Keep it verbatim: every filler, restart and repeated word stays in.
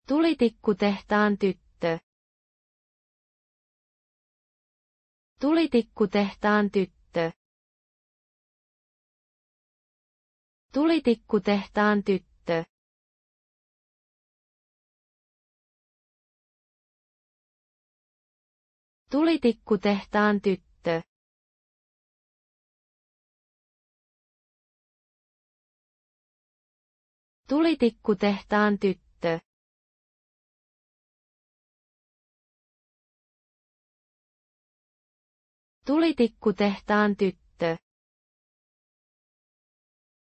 Tulitikkutehtaan tyttö. Tulitikkutehtaan tyttö. Tulitikkutehtaan tyttö. Tulitikkutehtaan tyttö. Tulitikkutehtaan tyttö. Tulitikkutehtaan tyttö.